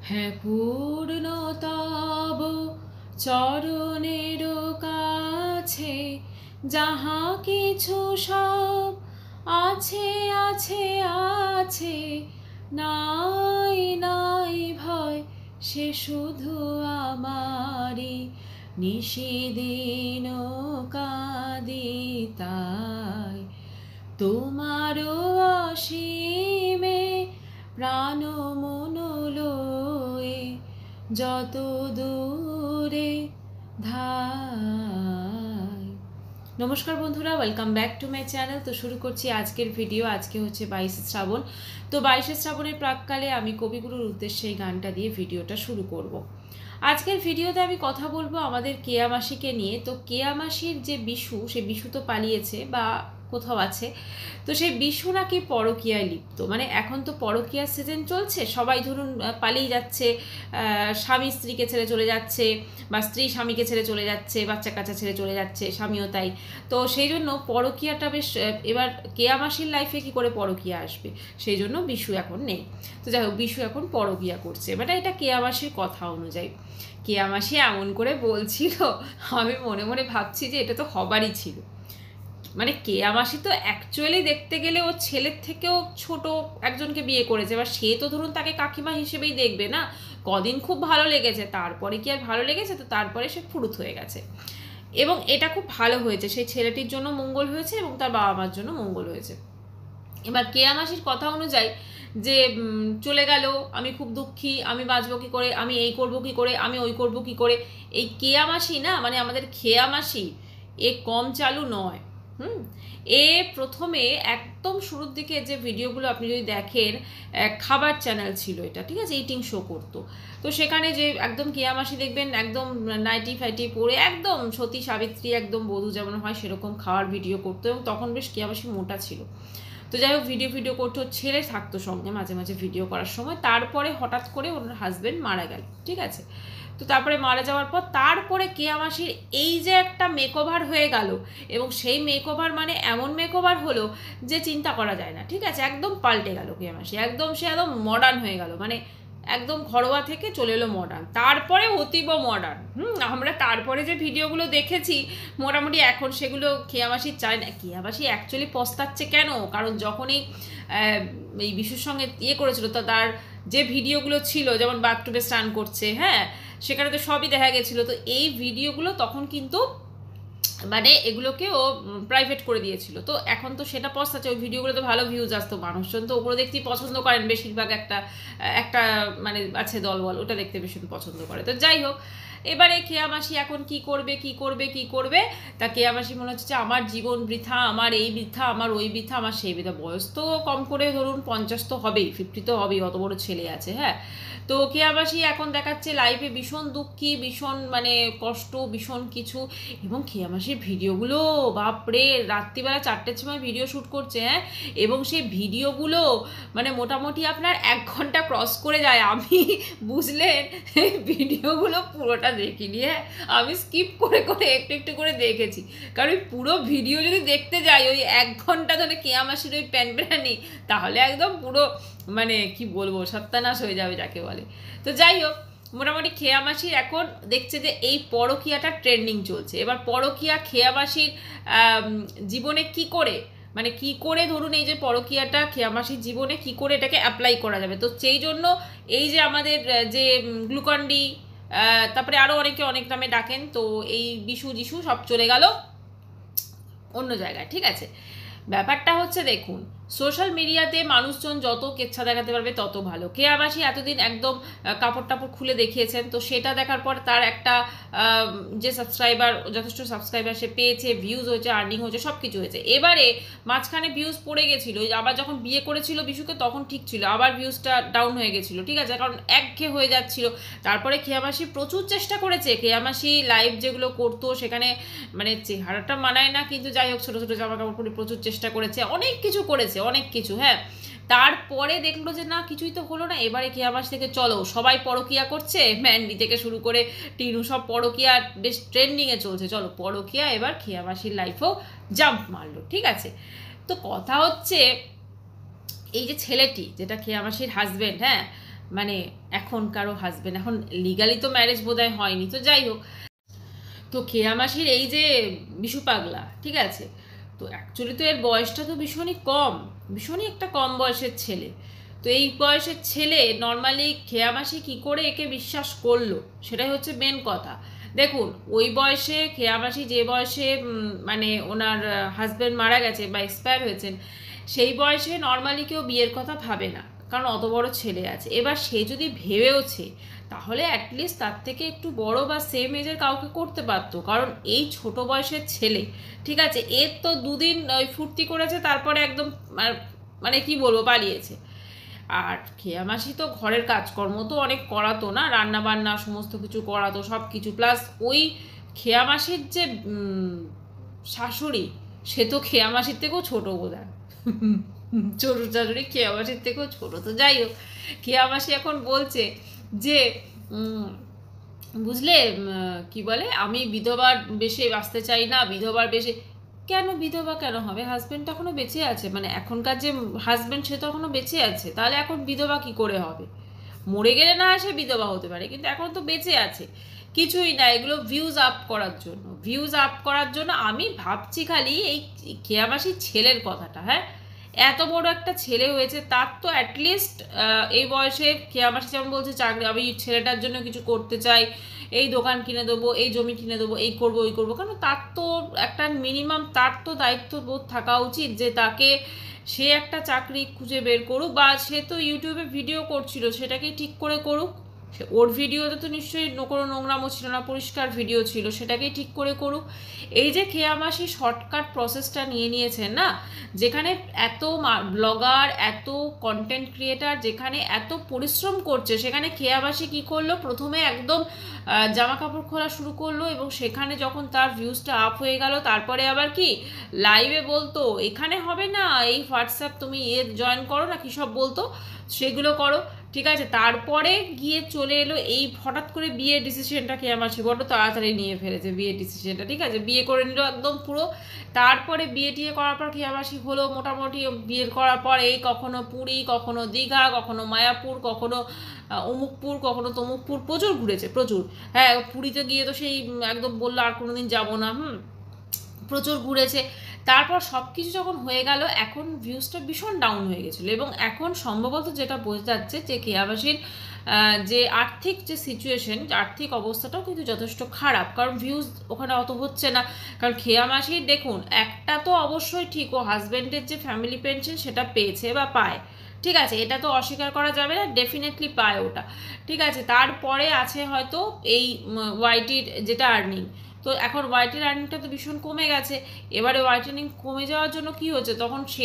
হ্যাঁ পূর্ণতব চরণের কাছে যাহা কিছু সব আছে আছে আছে, নাই নাই ভয় সে শুধু আমারই, নিশিদিন কাঁদি তাই। তোমারও অসীমে প্রাণ মন লয়ে যত দূরে ধাই। নমস্কার বন্ধুরা, welcome back to my channel. তো শুরু করছি আজকের ভিডিও। আজকে হচ্ছে 22শে শ্রাবণ। তো 22শে শ্রাবণের প্রাককালে আমি কবিগুরুর উদ্দেশ্যে এই গানটা দিয়ে ভিডিওটা শুরু করব। আজকের ভিডিওতে আমি কথা বলবো আমাদের কেয়া মাসিকে নিয়ে। তো কেয়া মাসির যে বিশু, সে বিশু তো পালিয়েছে বা কোথাও আছে। তো সেই বিশু নাকি পরকীয়ায় লিপ্ত, মানে এখন তো পরকীয়ার সিজন চলছে, সবাই ধরুন পালিয়ে যাচ্ছে, স্বামী স্ত্রীকে ছেড়ে চলে যাচ্ছে বা স্ত্রী স্বামীকে ছেড়ে চলে যাচ্ছে, বাচ্চা কাচ্চা ছেড়ে চলে যাচ্ছে, স্বামীও তাই। তো সেই জন্য পরকীয়াটা বেশ, এবার কেয়া মাসির লাইফে কি করে পরকীয়া আসবে, সেই জন্য বিশু এখন নেই। তো যাই হোক, বিশু এখন পরকীয়া করছে, মানে এটা কেয়া মাসির কথা অনুযায়ী। কেয়া মাসি এমন করে বলছিল, আমি মনে মনে ভাবছি যে এটা তো হবারই ছিল। মানে কেয়া মাসি তো অ্যাকচুয়ালি দেখতে গেলে ও ছেলের থেকেও ছোট একজনকে বিয়ে করেছে, এবার সে তো ধরুন তাকে কাকিমা হিসেবেই দেখবে না। কদিন খুব ভালো লেগেছে, তারপরে কি আর ভালো লেগেছে, তো তারপরে সে ফুরুত হয়ে গেছে। এবং এটা খুব ভালো হয়েছে, সেই ছেলেটির জন্য মঙ্গল হয়েছে এবং তার বাবা মার জন্য মঙ্গল হয়েছে। এবার কেয়া মাসির কথা অনুযায়ী যে চলে গেল, আমি খুব দুঃখী, আমি বাঁচবো কী করে, আমি এই করবো কী করে, আমি ওই করবো কী করে। এই কেয়া মাসি না, মানে আমাদের খেয়া মাসি, এ কম চালু নয়। এ প্রথমে একদম শুরুর দিকে যে ভিডিওগুলো আপনি যদি দেখেন, খাবার চ্যানেল ছিল এটা, ঠিক আছে, ইটিং শো করতো। তো সেখানে যে একদম কেয়া মাসি দেখবেন একদম নাইটি ফাইটি পরে একদম সতী সাবিত্রী, একদম বধূ যেমন হয় সেরকম খাওয়ার ভিডিও করতো, এবং তখন বেশ কেয়া মাসি মোটা ছিল। তো যাই হোক, ভিডিও করতো, ছেলে থাকতো সঙ্গে মাঝে মাঝে ভিডিও করার সময়। তারপরে হঠাৎ করে ওনার হাজব্যান্ড মারা গেল, ঠিক আছে। তো তারপরে মারা যাওয়ার পর তারপরে কেয়া মাসির এই যে একটা মেকওভার হয়ে গেল, এবং সেই মেকওভার মানে এমন মেকওভার হলো যে চিন্তা করা যায় না, ঠিক আছে, একদম পাল্টে গেল কেয়া মাসি, একদম সে একদম মডার্ন হয়ে গেল, মানে একদম ঘরোয়া থেকে চলে এলো মডার্ন, তারপরে অতীব মডার্ন। আমরা তারপরে যে ভিডিওগুলো দেখেছি মোটামুটি এখন সেগুলো কেয়া মাসি চায় না। কেয়া মাসি অ্যাকচুয়ালি পস্তাচ্ছে কেন, কারণ যখনই এই বিশুর সঙ্গে করেছিল, তো তার যে ভিডিওগুলো ছিল, যেমন বাথটুবে স্নান করছে, হ্যাঁ, সেখানে তো সবই দেখা গেছিলো। তো এই ভিডিওগুলো তখন কিন্তু মানে এগুলোকে ও প্রাইভেট করে দিয়েছিল। তো এখন তো সেটা পস্তাচ্ছে, ওই ভিডিওগুলো তো ভালো ভিউজ আসতো, মানুষজন তো ওগুলো দেখতেই পছন্দ করেন বেশিরভাগ। একটা একটা মানে আছে দলবল, ওটা দেখতে ভীষণ পছন্দ করে। তো যাই হোক, এবারে কেয়া মাসি এখন কি করবে কি করবে কি করবে, তা কেয়া মাসি মনে হচ্ছে আমার জীবন বৃথা, আমার এই বৃথা, আমার ওই বৃথা, আমার সেই বৃথা। বয়স তো কম করে ধরুন 50 তো হবেই, 50 তো হবেই, অত বড় ছেলে আছে, হ্যাঁ। তো কেয়া মাসি এখন দেখাচ্ছে লাইফে ভীষণ দুঃখী, ভীষণ মানে কষ্ট, ভীষণ কিছু। এবং কেয়া মাসির ভিডিওগুলো বাপরে, রাত্রিবেলা 4টের সময় ভিডিও শ্যুট করছে, হ্যাঁ, এবং সেই ভিডিওগুলো মানে মোটামুটি আপনার 1 ঘন্টা ক্রস করে যায়। আমি বুঝলেন ভিডিওগুলো পুরোটা দেখিনি, হ্যাঁ, আমি স্কিপ করে করে একটু একটু করে দেখেছি, কারণ ওই পুরো ভিডিও যদি দেখতে যাই ওই 1 ঘন্টা ধরে কেয়া মাসির ওই প্যানপ্যানি, তাহলে একদম পুরো মানে কি বলবো, সত্যানাশ হয়ে যাবে যাকে বলে। তো যাই হোক, মোটামুটি খেয়া মাসির এখন দেখছে যে এই পরকীয়াটা ট্রেন্ডিং চলছে। এবার পরকীয়া খেয়া মাসির জীবনে কি করে, মানে কি করে ধরুন এই যে পরকীয়াটা খেয়া মাসির জীবনে কি করে এটাকে অ্যাপ্লাই করা যাবে। তো সেই জন্য এই যে আমাদের যে গ্লুকন্ডি, তারপরে আরও অনেকে অনেক নামে ডাকেন, তো এই বিশু যিশু সব চলে গেল অন্য জায়গায়, ঠিক আছে। ব্যাপারটা হচ্ছে দেখুন, সোশ্যাল মিডিয়াতে মানুষজন যত কেচ্ছা দেখাতে পারবে তত ভালো। কেয়া মাসি এতদিন একদম কাপড় টাপড় খুলে দেখিয়েছেন, তো সেটা দেখার পর তার একটা যে সাবস্ক্রাইবার, যথেষ্ট সাবস্ক্রাইবার সে পেয়েছে, ভিউজ হয়েছে, আর্নিং হয়েছে, সব কিছু হয়েছে। এবারে মাঝখানে ভিউজ পড়ে গেছিলো, আবার যখন বিয়ে করেছিল বিশুকে তখন ঠিক ছিল, আবার ভিউজটা ডাউন হয়ে গেছিলো, ঠিক আছে, কারণ একঘেয়ে হয়ে যাচ্ছিল। তারপরে কেয়া মাসি প্রচুর চেষ্টা করেছে, কেয়া মাসি লাইভ যেগুলো করতো সেখানে মানে চেহারাটা মানায় না, কিন্তু যাই হোক ছোটো ছোটো জামা কাপড় পরে প্রচুর চেষ্টা করেছে, অনেক কিছু করেছে, অনেক কিছু, হ্যাঁ। তারপরে দেখলো যে না, কিছুই তো হলো না। এবারে কেয়া মাস থেকে চলো সবাই পরকীয়া করছে, ম্যান্ডি থেকে শুরু করে টিনু, সব পরকীয়া বেশ ট্রেন্ডিংয়ে চলছে, চলো পরকীয়া। এবার কেয়া মাসির লাইফেও জাম্প মারলো, ঠিক আছে। তো কথা হচ্ছে এই যে ছেলেটি, যেটা কেয়া মাসির হাজব্যান্ড, হ্যাঁ, মানে এখন কারো হাজবেন্ড, এখন লিগালি তো ম্যারেজ বোধহয় হয়নি, তো যাই হোক। তো কেয়া মাসির এই যে বিশু পাগলা, ঠিক আছে, তো অ্যাকচুয়ালি তো এর বয়সটা তো ভীষণই কম, ভীষণই একটা কম বয়সের ছেলে। তো এই বয়সের ছেলে নর্মালি খেয়া মাসি কী করে একে বিশ্বাস করলো, সেটাই হচ্ছে মেন কথা। দেখুন, ওই বয়সে খেয়া মাসি যে বয়সে মানে ওনার হাজব্যান্ড মারা গেছে বা এক্সপায়ার হয়েছেন, সেই বয়সে নর্মালি কেউ বিয়ের কথা ভাবে না, কারণ অত বড় ছেলে আছে। এবার সে যদি ভেবেওছে, তাহলে অ্যাটলিস্ট তার থেকে একটু বড় বা সেম এজের কাউকে করতে পারতো, কারণ এই ছোট বয়সের ছেলে, ঠিক আছে, এর তো দুদিন ওই ফুর্তি করেছে, তারপরে একদম মানে কি বলবো, পালিয়েছে। আর খেয়া মাসি তো ঘরের কাজকর্ম তো অনেক করাতো না, রান্না বান্না সমস্ত কিছু করাতো, সব কিছু প্লাস ওই খেয়া মাসির যে শাশুড়ি, সে তো খেয়া মাসির থেকেও ছোটো বোধ হয়। ছোট শাশুড়ি খেয়া মাসির থেকেও ছোটো। তো যাই হোক, খেয়া মাসি এখন বলছে যে বুঝলে, কি বলে, আমি বিধবার বেশে বাঁচতে চাই না, বিধবার বেশে। কেন বিধবা কেন হবে? হাজবেন্ড তো এখনো বেঁচে আছে, মানে এখনকার যে হাজবেন্ড সে তো এখনো বেঁচে আছে, তাহলে এখন বিধবা কি করে হবে? মরে গেলে না সে বিধবা হতে পারে, কিন্তু এখন তো বেঁচে আছে। কিছুই না, এগুলো ভিউজ আপ করার জন্য, ভিউজ আপ করার জন্য। আমি ভাবছি খালি এই কেয়ামাসির ছেলের কথাটা, হ্যাঁ, এত বড় একটা ছেলে হয়েছে, তার তো অ্যাটলিস্ট এই বয়সে কেয়ামাসি যেমন বলছে চাকরি, আমি ছেলেটার জন্য কিছু করতে চাই, এই দোকান কিনে দেবো, এই জমি কিনে দেবো, এই করবো ওই করবো, কারণ তার তো একটা মিনিমাম তার তো দায়িত্ববোধ থাকা উচিত যে তাকে, সে একটা চাকরি খুঁজে বের করুক, বা সে তো ইউটিউবে ভিডিও করছিল, সেটাকে ঠিক করে করুক। সে ওর ভিডিওতে তো নিশ্চয়ই কোনো নোংরামো ছিল না, পরিষ্কার ভিডিও ছিল, সেটাকেই ঠিক করে করুক। এই যে খেয়া মাসি শর্টকাট প্রসেসটা নিয়ে নিয়েছেন না, যেখানে এত ব্লগার, এত কন্টেন্ট ক্রিয়েটার যেখানে এত পরিশ্রম করছে, সেখানে খেয়া মাসি কী করলো, প্রথমে একদম জামা কাপড় খোলা শুরু করলো, এবং সেখানে যখন তার ভিউজটা আপ হয়ে গেল, তারপরে আবার কি লাইভে বলতো এখানে হবে না, এই হোয়াটসঅ্যাপ তুমি জয়েন করো না, কী সব বলতো, সেগুলো করো, ঠিক আছে। তারপরে গিয়ে চলে এলো এই হঠাৎ করে বিয়ের ডিসিশনটা খেয়া মাসি বড্ড তাড়াতাড়ি নিয়ে ফেলেছে, বিয়ের ডিসিশনটা, ঠিক আছে, বিয়ে করে নিল একদম পুরো। তারপরে বিয়ে টিয়ে করার পর খেয়া মাসি হলো মোটামুটি, বিয়ে করার পর এই কখনো পুরী, কখনো দীঘা, কখনো মায়াপুর, কখনো অমুকপুর, কখনো তমুকপুর, প্রচুর ঘুরেছে, প্রচুর। হ্যাঁ, পুরীতে গিয়ে তো সেই একদম বললো আর কোনোদিন যাবো না, প্রচুর ঘুরেছে। তারপর সব কিছু যখন হয়ে গেল, এখন ভিউজটা ভীষণ ডাউন হয়ে গেছিলো, এবং এখন সম্ভবত যেটা বোঝা যাচ্ছে যে কেয়াবাসীর যে আর্থিক যে সিচুয়েশন, আর্থিক অবস্থাটাও কিন্তু যথেষ্ট খারাপ, কারণ ভিউজ ওখানে অত হচ্ছে না। কারণ খেয়া মাসির দেখুন, একটা তো অবশ্যই ঠিক, ও হাজব্যান্ডের যে ফ্যামিলি পেনশন সেটা পেয়েছে বা পায়, ঠিক আছে, এটা তো অস্বীকার করা যাবে না, ডেফিনেটলি পায় ওটা, ঠিক আছে। তারপরে আছে হয়তো এই ওয়াইটির যেটা আর্নিং, তো এখন ওয়াইটির আর্নিংটা তো ভীষণ কমে গেছে। এবারে ওয়াইট আর্নিং কমে যাওয়ার জন্য কি হচ্ছে, তখন সে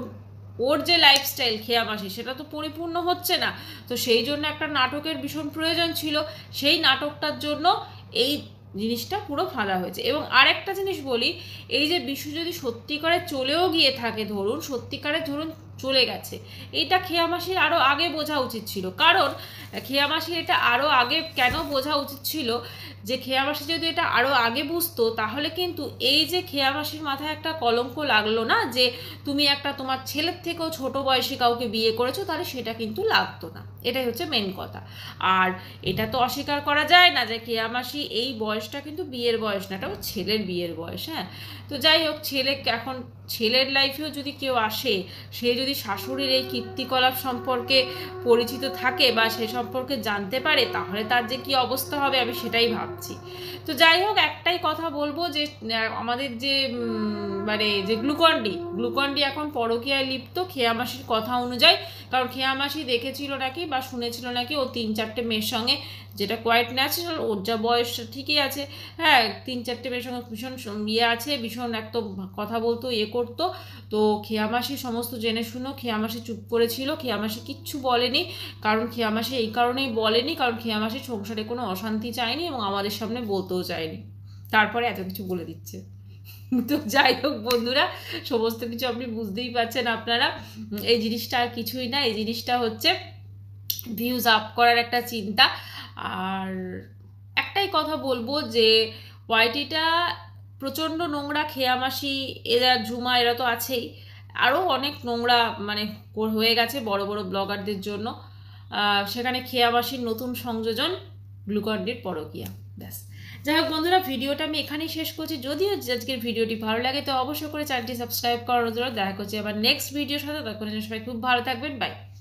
ওর যে লাইফস্টাইল খেয়া মাসি, সেটা তো পরিপূর্ণ হচ্ছে না। তো সেই জন্য একটা নাটকের ভীষণ প্রয়োজন ছিল, সেই নাটকটার জন্য এই জিনিসটা পুরো ফাঁদা হয়েছে। এবং আরেকটা জিনিস বলি, এই যে বিশু যদি সত্যিকারে চলেও গিয়ে থাকে, ধরুন সত্যিকারে ধরুন চলে গেছে, এইটা খেয়া মাসির আরও আগে বোঝা উচিত ছিল। কারণ খেয়া মাসির এটা আরও আগে কেন বোঝা উচিত ছিল, যে খেয়া মাসি যদি এটা আরও আগে বুঝতো, তাহলে কিন্তু এই যে খেয়া মাসির মাথায় একটা কলঙ্ক লাগলো না, যে তুমি একটা তোমার ছেলের থেকেও ছোট বয়সী কাউকে বিয়ে করেছো, তাহলে সেটা কিন্তু লাগতো না, এটাই হচ্ছে মেন কথা। আর এটা তো অস্বীকার করা যায় না যে খেয়া মাসি এই বয়সটা কিন্তু বিয়ের বয়স না, এটা ছেলের বিয়ের বয়স, হ্যাঁ। তো যাই হোক, ছেলে এখন ছেলের লাইফেও যদি কেউ আসে, সে যদি শাশুড়ির এই কীর্তিকলাপ সম্পর্কে পরিচিত থাকে বা সে সম্পর্কে জানতে পারে, তাহলে তার যে কি অবস্থা হবে, আমি সেটাই ভাবছি। তো যাই হোক, একটাই কথা বলবো, যে আমাদের যে মানে যে গ্লুকন্ডি এখন পরকীয়ায় লিপ্ত খেয়া মাসির কথা অনুযায়ী, কারণ খেয়া মাসি দেখেছিল নাকি বা শুনেছিল নাকি ও 3-4টে মেয়ের সঙ্গে, যেটা কোয়াইট ন্যাচারাল, ওর যা বয়স ঠিকই আছে, হ্যাঁ, 3-4টে মেয়ের সঙ্গে ভীষণ ইয়ে আছে, ভীষণ একদম কথা বলতো, ইয়ে করতো। তো খেয়া মাসি সমস্ত জেনে শুনো খেয়া মাসি চুপ করেছিল, খেয়া মাসি কিচ্ছু বলেনি, কারণ খেয়া মাসি এই কারণেই বলেনি, কারণ খেয়া মাসি সংসারে কোনো অশান্তি চায়নি এবং আমাদের সামনে বলতেও চায়নি, তারপরে এত কিছু বলে দিচ্ছে। তো যাই হোক বন্ধুরা, সমস্ত কিছু আপনি বুঝতেই পারছেন আপনারা, এই জিনিসটা আর কিছুই না, এই জিনিসটা হচ্ছে ভিউজ আপ করার একটা চিন্তা। আর একটাই কথা বলবো, যে ওয়াইটিটা প্রচণ্ড নোংরা, খেয়া মাসি, এরা ঝুমা, এরা তো আছেই, আরও অনেক নোংরা মানে হয়ে গেছে বড় বড় ব্লগারদের জন্য। সেখানে খেয়াবাসির নতুন সংযোজন গ্লুকন-ডির পরকীয়া। ব্যাস, যাই হোক বন্ধুরা, ভিডিওটা আমি এখানেই শেষ করছি। যদিও আজকের ভিডিওটি ভালো লাগে তো অবশ্যই করে চ্যানেলটি সাবস্ক্রাইব করার অনুরোধ। দেখা করছি আবার নেক্সট ভিডিওর সাথে। তখন সবাই খুব ভালো থাকবেন। বাই।